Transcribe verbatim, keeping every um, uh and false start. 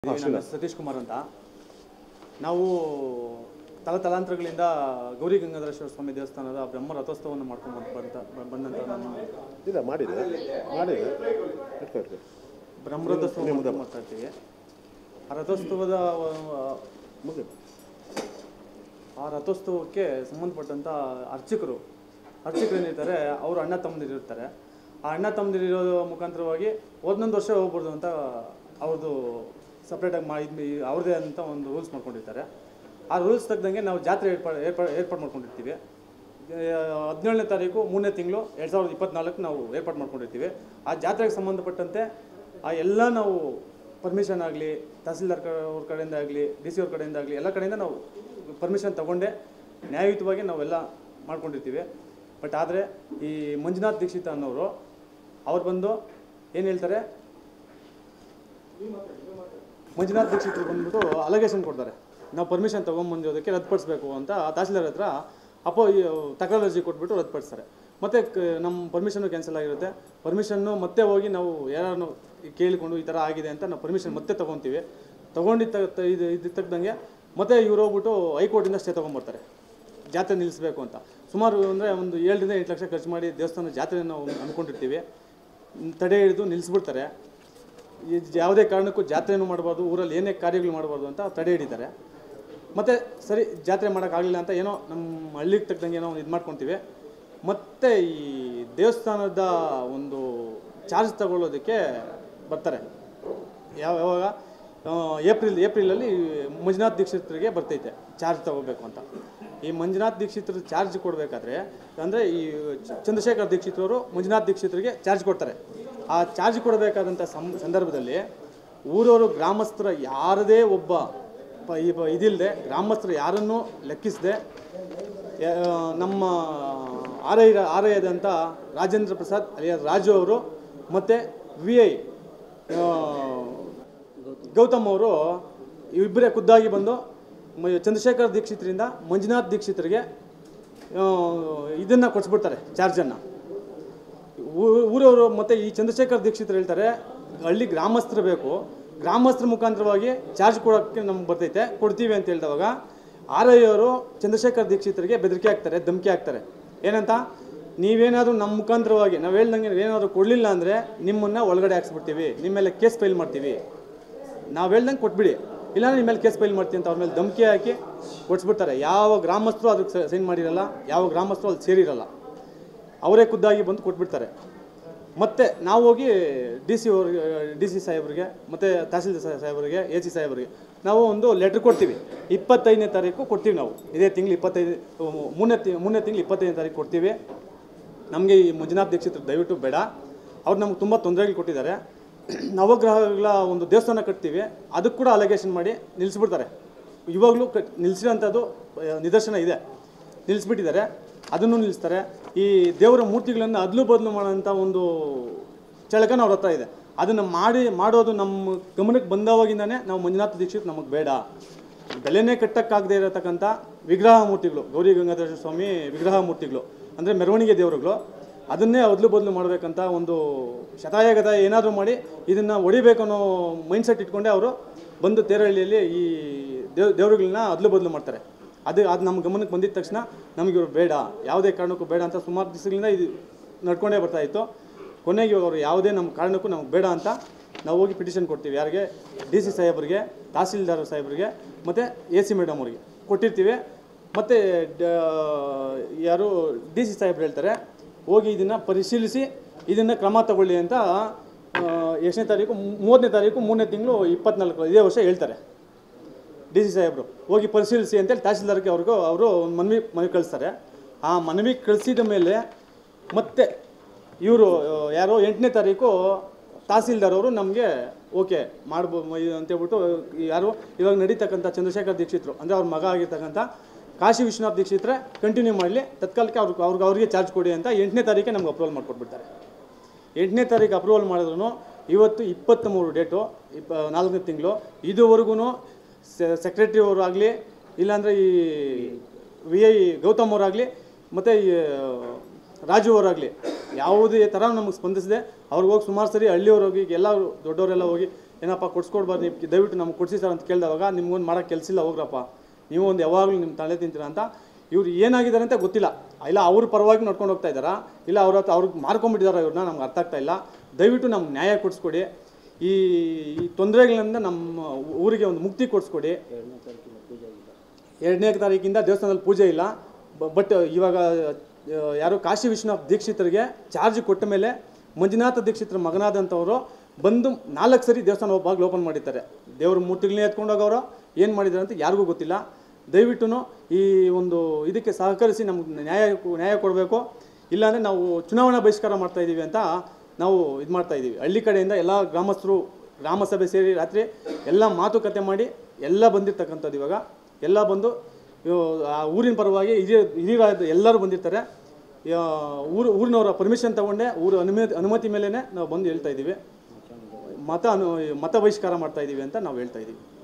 ನಾನು ಸತೀಶ್ ಕುಮಾರ್ ಅಂತ. ನಾವು ತಲತಲಾಂತರಗಳಿಂದ ಗೌರಿ ಗಂಗಾಧರೇಶ್ವರ ಸ್ವಾಮಿ ದೇವಸ್ಥಾನದ ಬ್ರಹ್ಮ ರಥೋತ್ಸವವನ್ನು ಮಾಡ್ಕೊಂಡು ಬಂದ ಬಂದಂತ ನಾನು ಇಲ್ಲ ಮಾಡಿದೆ ಮಾಡಿದೆ ಬ್ರಹ್ಮ ರಥೋತ್ಸವ ಮಾಡ್ತಾ ಇರ್ತೀವಿ. ಆ ರಥೋತ್ಸವದ ಆ ರಥೋತ್ಸವಕ್ಕೆ ಸಂಬಂಧಪಟ್ಟಂಥ ಅರ್ಚಕರು ಅರ್ಚಕರು ಏನಿರ್ತಾರೆ ಅವರು ಅಣ್ಣ ತಮ್ಮದಿರಿರ್ತಾರೆ. ಆ ಅಣ್ಣ ತಮ್ಮದಿರಿರೋ ಮುಖಾಂತರವಾಗಿ ಒಂದೊಂದು ವರ್ಷ ಹೋಗ್ಬೋದು ಅಂತ ಅವ್ರದ್ದು ಸಪ್ರೇಟಾಗಿ ಮಾಡಿ ಅವ್ರದ್ದೇ ಅಂತ ಒಂದು ರೂಲ್ಸ್ ಮಾಡ್ಕೊಂಡಿರ್ತಾರೆ. ಆ ರೂಲ್ಸ್ ತಗ್ದಂಗೆ ನಾವು ಜಾತ್ರೆ ಏರ್ಪಾಡು ಏರ್ಪಾಡು ಏರ್ಪಾಡು ಮಾಡ್ಕೊಂಡಿರ್ತೀವಿ. ಹದಿನೇಳನೇ ತಾರೀಕು ಮೂರನೇ ತಿಂಗಳು ಎರಡು ಸಾವಿರದ ಇಪ್ಪತ್ತ್ನಾಲ್ಕು ನಾವು ಏರ್ಪಾಡು ಮಾಡ್ಕೊಂಡಿರ್ತೀವಿ. ಆ ಜಾತ್ರೆಗೆ ಸಂಬಂಧಪಟ್ಟಂತೆ ಆ ಎಲ್ಲ ನಾವು ಪರ್ಮಿಷನ್ ಆಗಲಿ, ತಹಸೀಲ್ದಾರ್ ಅವ್ರ ಕಡೆಯಿಂದ ಆಗಲಿ, ಡಿ ಸಿ ಅವ್ರ ಕಡೆಯಿಂದ ಆಗಲಿ, ಎಲ್ಲ ಕಡೆಯಿಂದ ನಾವು ಪರ್ಮಿಷನ್ ತೊಗೊಂಡೆ ನ್ಯಾಯಯುತವಾಗಿ ನಾವೆಲ್ಲ ಮಾಡ್ಕೊಂಡಿರ್ತೀವಿ. ಬಟ್ ಆದರೆ ಈ ಮಂಜುನಾಥ್ ದೀಕ್ಷಿತ ಅನ್ನೋರು ಅವ್ರು ಬಂದು ಏನು ಹೇಳ್ತಾರೆ, ಮಂಜುನಾಥ್ ದೀಕ್ಷಿತರು ಬಂದ್ಬಿಟ್ಟು ಅಲಗೇಷನ್ ಕೊಡ್ತಾರೆ. ನಾವು ಪರ್ಮಿಷನ್ ತೊಗೊಂಬಂದಿರೋದಕ್ಕೆ ರದ್ದುಪಡಿಸ್ಬೇಕು ಅಂತ ತಹಸೀಲ್ದಾರ್ ಹತ್ರ ಅಪೋ ತಕರಾರು ಅರ್ಜಿ ಕೊಟ್ಬಿಟ್ಟು ರದ್ದುಪಡಿಸ್ತಾರೆ. ಮತ್ತು ನಮ್ಮ ಪರ್ಮಿಷನ್ನು ಕ್ಯಾನ್ಸಲ್ ಆಗಿರುತ್ತೆ. ಪರ್ಮಿಷನ್ನು ಮತ್ತೆ ಹೋಗಿ ನಾವು ಯಾರನ್ನು ಕೇಳಿಕೊಂಡು ಈ ಥರ ಆಗಿದೆ ಅಂತ ನಾವು ಪರ್ಮಿಷನ್ ಮತ್ತೆ ತೊಗೊತೀವಿ. ತೊಗೊಂಡಿದ್ದ ಇದು ಇದು ತಕ್ಕಂಗೆ ಮತ್ತೆ ಇವ್ರು ಹೋಗ್ಬಿಟ್ಟು ಹೈಕೋರ್ಟಿಂದ ಸ್ಟೇ ತೊಗೊಂಬರ್ತಾರೆ ಜಾತ್ರೆ ನಿಲ್ಲಿಸಬೇಕು ಅಂತ. ಸುಮಾರು ಅಂದರೆ ಒಂದು ಏಳರಿಂದ ಎಂಟು ಲಕ್ಷ ಖರ್ಚು ಮಾಡಿ ದೇವಸ್ಥಾನ ಜಾತ್ರೆ ನಾವು ಅಂದ್ಕೊಂಡಿರ್ತೀವಿ. ತಡೆ ಹಿಡಿದು ನಿಲ್ಲಿಸ್ಬಿಡ್ತಾರೆ. ಯಾವುದೇ ಕಾರಣಕ್ಕೂ ಜಾತ್ರೆನೂ ಮಾಡಬಾರ್ದು, ಊರಲ್ಲಿ ಏನೇ ಕಾರ್ಯಗಳು ಮಾಡಬಾರ್ದು ಅಂತ ತಡೆ ಹಿಡಿತಾರೆ. ಮತ್ತು ಸರಿ ಜಾತ್ರೆ ಮಾಡೋಕ್ಕಾಗಲಿಲ್ಲ ಅಂತ ಏನೋ ನಮ್ಮ ಹಳ್ಳಿಗೆ ತಕ್ಕಂಗೆ ಏನೋ ಒಂದು ಇದು ಮಾಡ್ಕೊತೀವಿ. ಮತ್ತು ಈ ದೇವಸ್ಥಾನದ ಒಂದು ಚಾರ್ಜ್ ತಗೊಳ್ಳೋದಕ್ಕೆ ಬರ್ತಾರೆ. ಯಾವ ಯಾವಾಗ ಏಪ್ರಿಲ್ ಏಪ್ರಿಲಲ್ಲಿ ಮಂಜುನಾಥ್ ದೀಕ್ಷಿತರಿಗೆ ಬರ್ತೈತೆ ಚಾರ್ಜ್ ತಗೋಬೇಕು ಅಂತ. ಈ ಮಂಜುನಾಥ್ ದೀಕ್ಷಿತರು ಚಾರ್ಜ್ ಕೊಡಬೇಕಾದ್ರೆ ಅಂದರೆ ಈ ಚಂದ್ರಶೇಖರ್ ದೀಕ್ಷಿತರವರು ಮಂಜುನಾಥ್ ದೀಕ್ಷಿತರಿಗೆ ಚಾರ್ಜ್ ಕೊಡ್ತಾರೆ. ಆ ಚಾರ್ಜ್ ಕೊಡಬೇಕಾದಂಥ ಸಂದರ್ಭದಲ್ಲಿ ಊರವರು ಗ್ರಾಮಸ್ಥರ ಯಾರದೇ ಒಬ್ಬ ಪ ಇದಿಲ್ಲದೆ ಗ್ರಾಮಸ್ಥರು ಯಾರನ್ನೂ ಲೆಕ್ಕಿಸದೆ ನಮ್ಮ ಆರ್ ಐ ಆರ್ ಐ ಆದಂಥ ರಾಜೇಂದ್ರ ಪ್ರಸಾದ್ ಅಲಿಯ ರಾಜು ಅವರು ಮತ್ತು ವಿ ಐ ಗೌತಮ್ ಅವರು ಇಬ್ಬರೇ ಖುದ್ದಾಗಿ ಬಂದು ಚಂದ್ರಶೇಖರ್ ದೀಕ್ಷಿತರಿಂದ ಮಂಜುನಾಥ್ ದೀಕ್ಷಿತರಿಗೆ ಇದನ್ನು ಕೊಡಿಸ್ಬಿಡ್ತಾರೆ ಚಾರ್ಜನ್ನು. ಊರವರು ಮತ್ತು ಈ ಚಂದ್ರಶೇಖರ್ ದೀಕ್ಷಿತರು ಹೇಳ್ತಾರೆ ಹಳ್ಳಿ ಗ್ರಾಮಸ್ಥರು ಬೇಕು, ಗ್ರಾಮಸ್ಥರ ಮುಖಾಂತರವಾಗಿ ಚಾರ್ಜ್ ಕೊಡೋಕ್ಕೆ ನಮ್ಗೆ ಬರ್ತೈತೆ, ಕೊಡ್ತೀವಿ ಅಂತ ಹೇಳಿದವಾಗ ಆರ್ ಐ ಅವರು ಚಂದ್ರಶೇಖರ್ ದೀಕ್ಷಿತರಿಗೆ ಬೆದರಿಕೆ ಹಾಕ್ತಾರೆ, ಧಮಕಿ ಹಾಕ್ತಾರೆ. ಏನಂತ, ನೀವೇನಾದರೂ ನಮ್ಮ ಮುಖಾಂತರವಾಗಿ ನಾವು ಹೇಳ್ದಂಗೆ ಏನಾದರೂ ಕೊಡಲಿಲ್ಲ ಅಂದರೆ ನಿಮ್ಮನ್ನು ಒಳಗಡೆ ಹಾಕ್ಸ್ಬಿಡ್ತೀವಿ, ನಿಮ್ಮ ಮೇಲೆ ಕೇಸ್ ಫೈಲ್ ಮಾಡ್ತೀವಿ, ನಾವು ಹೇಳ್ದಂಗೆ ಕೊಟ್ಬಿಡಿ, ಇಲ್ಲಾಂದ್ರೆ ನಿಮ್ಮ ಮೇಲೆ ಕೇಸ್ ಫೈಲ್ ಮಾಡ್ತೀವಿ ಅಂತ ಅವ್ರ ಮೇಲೆ ಧಮಕಿ ಹಾಕಿ ಕೊಡಿಸ್ಬಿಡ್ತಾರೆ. ಯಾವ ಗ್ರಾಮಸ್ಥರು ಅದಕ್ಕೆ ಸೈನ್ ಮಾಡಿರಲ್ಲ, ಯಾವ ಗ್ರಾಮಸ್ಥರು ಅಲ್ಲಿ ಸೇರಿರಲ್ಲ, ಅವರೇ ಖುದ್ದಾಗಿ ಬಂದು ಕೊಟ್ಬಿಡ್ತಾರೆ. ಮತ್ತು ನಾವು ಹೋಗಿ ಡಿ ಸಿ ಅವ್ರಿಗೆ ಡಿ ಸಿ ಸಾಹೇಬ್ರಿಗೆ ಮತ್ತು ತಹಸೀಲ್ದಾರ್ ಸಾಹೇಬ್ರಿಗೆ ಎ ಸಿ ಸಾಹೇಬ್ರಿಗೆ ನಾವು ಒಂದು ಲೆಟ್ರ್ ಕೊಡ್ತೀವಿ. ಇಪ್ಪತ್ತೈದನೇ ತಾರೀಕು ಕೊಡ್ತೀವಿ ನಾವು, ಇದೇ ತಿಂಗಳು ಇಪ್ಪತ್ತೈದು ಮೂರನೇ ತಿ ಮೂರನೇ ತಿಂಗಳು ಇಪ್ಪತ್ತೈದನೇ ತಾರೀಕು ಕೊಡ್ತೀವಿ. ನಮಗೆ ಈ ಮಂಜುನಾಥ್ ದೀಕ್ಷಿತರು ದಯವಿಟ್ಟು ಬೇಡ, ಅವ್ರು ನಮ್ಗೆ ತುಂಬ ತೊಂದರೆಗಳು ಕೊಟ್ಟಿದ್ದಾರೆ. ನವಗ್ರಹಗಳ ಒಂದು ದೇವಸ್ಥಾನ ಕಟ್ತೀವಿ, ಅದಕ್ಕೆ ಕೂಡ ಅಲಿಗೇಷನ್ ಮಾಡಿ ನಿಲ್ಲಿಸ್ಬಿಡ್ತಾರೆ. ಇವಾಗಲೂ ಕ ನಿಲ್ಲಿಸಿರೋಂಥದ್ದು ನಿದರ್ಶನ ಇದೆ, ನಿಲ್ಲಿಸ್ಬಿಟ್ಟಿದ್ದಾರೆ, ಅದನ್ನು ನಿಲ್ಲಿಸ್ತಾರೆ. ಈ ದೇವರ ಮೂರ್ತಿಗಳನ್ನು ಅದಲು ಬದಲು ಮಾಡೋಂಥ ಒಂದು ಚಳಕ ಅವ್ರ ಹತ್ರ ಇದೆ. ಅದನ್ನು ಮಾಡಿ ಮಾಡೋದು ನಮ್ಮ ಗಮನಕ್ಕೆ ಬಂದವಾಗಿಂದನೇ ನಾವು ಮಂಜುನಾಥ ದೀಕ್ಷಿತ್ ನಮಗೆ ಬೇಡ, ಬೆಲೆನೇ ಕಟ್ಟಕ್ಕಾಗದೇ ಇರತಕ್ಕಂಥ ವಿಗ್ರಹ ಮೂರ್ತಿಗಳು, ಗೌರಿ ಗಂಗಾಧರೇಶ್ವರ ಸ್ವಾಮಿ ವಿಗ್ರಹ ಮೂರ್ತಿಗಳು ಅಂದರೆ ಮೆರವಣಿಗೆ ದೇವರುಗಳು, ಅದನ್ನೇ ಅದಲು ಬದಲು ಮಾಡಬೇಕಂತ ಒಂದು ಶತಾಯಗತ ಏನಾದರೂ ಮಾಡಿ ಇದನ್ನು ಹೊಡಿಬೇಕು ಅನ್ನೋ ಮೈಂಡ್ಸೆಟ್ ಇಟ್ಕೊಂಡೆ ಅವರು ಬಂದು ತೇರಹಳ್ಳಿಯಲ್ಲಿ ಈ ದೇವ್ ದೇವರುಗಳನ್ನ ಅದಲು ಬದಲು ಮಾಡ್ತಾರೆ. ಅದು ಅದು ನಮ್ಮ ಗಮನಕ್ಕೆ ಬಂದಿದ್ದ ತಕ್ಷಣ ನಮಗೆ ಇವರು ಬೇಡ, ಯಾವುದೇ ಕಾರಣಕ್ಕೂ ಬೇಡ ಅಂತ ಸುಮಾರು ದಿವಸಗಳಿಂದ ಇದು ನಡ್ಕೊಂಡೇ ಬರ್ತಾಯಿತ್ತು. ಕೊನೆಗೆ ಇವಾಗ ಅವರು ಯಾವುದೇ ನಮ್ಮ ಕಾರಣಕ್ಕೂ ನಮಗೆ ಬೇಡ ಅಂತ ನಾವು ಹೋಗಿ ಪಿಟಿಷನ್ ಕೊಡ್ತೀವಿ. ಯಾರಿಗೆ, ಡಿ ಸಿ ಸಾಹೇಬ್ರಿಗೆ, ತಹಸೀಲ್ದಾರ್ ಸಾಹೇಬ್ರಿಗೆ ಮತ್ತು ಎ ಸಿ ಮೇಡಮ್ ಅವ್ರಿಗೆ ಕೊಟ್ಟಿರ್ತೀವಿ. ಮತ್ತು ಯಾರು ಡಿ ಸಿ ಸಾಹೇಬ್ರು ಹೇಳ್ತಾರೆ ಹೋಗಿ ಇದನ್ನು ಪರಿಶೀಲಿಸಿ ಇದನ್ನು ಕ್ರಮ ತಗೊಳ್ಳಿ ಅಂತ ಎಷ್ಟನೇ ತಾರೀಕು ಮೂವತ್ತನೇ ತಾರೀಕು ಮೂರನೇ ತಿಂಗಳು ಇಪ್ಪತ್ನಾಲ್ಕು ಇದೇ ವರ್ಷ ಹೇಳ್ತಾರೆ ಡಿ ಸಿ ಸಾಹೇಬರು. ಹೋಗಿ ಪರಿಶೀಲಿಸಿ ಅಂತೇಳಿ ತಹಸೀಲ್ದಾರ್ಗೆ ಅವ್ರಿಗೂ ಅವರು ಒಂದು ಮನವಿ ಮನವಿ ಕಳಿಸ್ತಾರೆ. ಆ ಮನವಿ ಕಳಿಸಿದ ಮೇಲೆ ಮತ್ತೆ ಇವರು ಯಾರೋ ಎಂಟನೇ ತಾರೀಕು ತಹಸೀಲ್ದಾರ್ ಅವರು ನಮಗೆ ಓಕೆ ಮಾಡ್ಬೋದು ಅಂತೇಳ್ಬಿಟ್ಟು ಯಾರು ಇವಾಗ ನಡೀತಕ್ಕಂಥ ಚಂದ್ರಶೇಖರ್ ದೀಕ್ಷಿತರು ಅಂದರೆ ಅವ್ರ ಮಗ ಆಗಿರ್ತಕ್ಕಂಥ ಕಾಶಿ ವಿಶ್ವನಾಥ್ ದೀಕ್ಷಿತರೆ ಕಂಟಿನ್ಯೂ ಮಾಡಲಿ, ತತ್ಕಾಲಕ್ಕೆ ಅವ್ರಿಗೆ ಅವ್ರಿಗೆ ಅವ್ರಿಗೆ ಚಾರ್ಜ್ ಕೊಡಿ ಅಂತ ಎಂಟನೇ ತಾರೀಕೆ ನಮ್ಗೆ ಅಪ್ರೂವಲ್ ಮಾಡಿಕೊಟ್ಬಿಡ್ತಾರೆ. ಎಂಟನೇ ತಾರೀಕು ಅಪ್ರೂವಲ್ ಮಾಡಿದ್ರು ಇವತ್ತು ಇಪ್ಪತ್ತ್ಮೂರು ಡೇಟು ಇಪ್ಪ ನಾಲ್ಕನೇ ತಿಂಗಳು ಇದುವರೆಗೂ ಸೆಕ್ರೆಟ್ರಿ ಅವರು ಆಗಲಿ, ಇಲ್ಲಾಂದರೆ ಈ ವಿ ಐ ಗೌತಮ್ ಅವರಾಗಲಿ ಮತ್ತು ಈ ರಾಜು ಅವರಾಗಲಿ ಯಾವುದೇ ಥರ ನಮಗೆ ಸ್ಪಂದಿಸಿದೆ. ಅವ್ರಿಗೆ ಹೋಗಿ ಸುಮಾರು ಸರಿ ಹಳ್ಳಿಯವ್ರು ಹೋಗಿ ಎಲ್ಲರೂ ದೊಡ್ಡವರೆಲ್ಲ ಹೋಗಿ ಏನಪ್ಪ ಕೊಡ್ಸ್ಕೊಡ್ಬಾರ್ದು ನೀವು ದಯವಿಟ್ಟು ನಮ್ಗೆ ಕೊಡಿಸಿ ಸರ್ ಅಂತ ಕೇಳಿದವಾಗ ನಿಮ್ಗೊಂದು ಮಾಡೋಕ್ಕೆ ಕೆಲಸ ಇಲ್ಲ ಹೋಗ್ರಪ್ಪ, ನೀವು ಒಂದು ಯಾವಾಗಲೂ ನಿಮ್ಮ ತಲೆ ತಿಂತೀರ ಅಂತ. ಇವ್ರು ಏನಾಗಿದ್ದಾರೆ ಅಂತ ಗೊತ್ತಿಲ್ಲ, ಇಲ್ಲ ಅವ್ರ ಪರವಾಗಿ ನೋಡ್ಕೊಂಡು ಹೋಗ್ತಾ ಇದ್ದಾರಾ, ಇಲ್ಲ ಅವ್ರ ಹತ್ರ ಅವ್ರಿಗೆ ಮಾರ್ಕೊಂಡ್ಬಿಟ್ಟಿದಾರ ಇವ್ರನ್ನ, ನಮ್ಗೆ ಅರ್ಥ ಆಗ್ತಾ ಇಲ್ಲ. ದಯವಿಟ್ಟು ನಮ್ಗೆ ನ್ಯಾಯ ಕೊಡಿಸ್ಕೊಡಿ, ಈ ಈ ತೊಂದರೆಗಳಿಂದ ನಮ್ಮ ಊರಿಗೆ ಒಂದು ಮುಕ್ತಿ ಕೊಡಿಸ್ಕೊಡಿ. ಎರಡನೇ ತಾರೀಕಿಂದ ದೇವಸ್ಥಾನದಲ್ಲಿ ಪೂಜೆ ಇಲ್ಲ. ಬಟ್ ಇವಾಗ ಯಾರು ಕಾಶಿ ವಿಶ್ವನಾಥ್ ದೀಕ್ಷಿತರಿಗೆ ಚಾರ್ಜ್ ಕೊಟ್ಟ ಮೇಲೆ ಮಂಜುನಾಥ ದೀಕ್ಷಿತರ ಮಗನಾದಂಥವರು ಬಂದು ನಾಲ್ಕು ಸರಿ ದೇವಸ್ಥಾನ ಬಾಗಿಲು ಓಪನ್ ಮಾಡಿರ್ತಾರೆ. ದೇವ್ರ ಮೂರ್ತಿಗಳನ್ನೇ ಎತ್ಕೊಂಡೋಗವರು ಏನು ಮಾಡಿದ್ದಾರೆ ಅಂತ ಯಾರಿಗೂ ಗೊತ್ತಿಲ್ಲ. ದಯವಿಟ್ಟು ಈ ಒಂದು ಇದಕ್ಕೆ ಸಹಕರಿಸಿ ನಮ್ಗೆ ನ್ಯಾಯ ನ್ಯಾಯ ಕೊಡಬೇಕು. ಇಲ್ಲಾಂದರೆ ನಾವು ಚುನಾವಣಾ ಬಹಿಷ್ಕಾರ ಮಾಡ್ತಾಯಿದ್ದೀವಿ ಅಂತ ನಾವು ಇದು ಮಾಡ್ತಾಯಿದ್ದೀವಿ. ಹಳ್ಳಿ ಕಡೆಯಿಂದ ಎಲ್ಲ ಗ್ರಾಮಸ್ಥರು ಗ್ರಾಮ ಸಭೆ ಸೇರಿ ರಾತ್ರಿ ಎಲ್ಲ ಮಾತುಕತೆ ಮಾಡಿ ಎಲ್ಲ ಬಂದಿರ್ತಕ್ಕಂಥದ್ದು. ಇವಾಗ ಎಲ್ಲ ಬಂದು ಆ ಊರಿನ ಪರವಾಗಿ ಹಿರಿಯ ಹಿರಿಯರಾದ ಎಲ್ಲರೂ ಬಂದಿರ್ತಾರೆ. ಊರು ಊರಿನವರ ಪರ್ಮಿಷನ್ ತೊಗೊಂಡೆ ಊರು ಅನುಮತಿ ಅನುಮತಿ ಮೇಲೇ ನಾವು ಬಂದು ಹೇಳ್ತಾ ಇದ್ದೀವಿ, ಮತ ಅನು ಮತ ಬಹಿಷ್ಕಾರ ಮಾಡ್ತಾಯಿದ್ದೀವಿ ಅಂತ ನಾವು ಹೇಳ್ತಾ ಇದ್ದೀವಿ.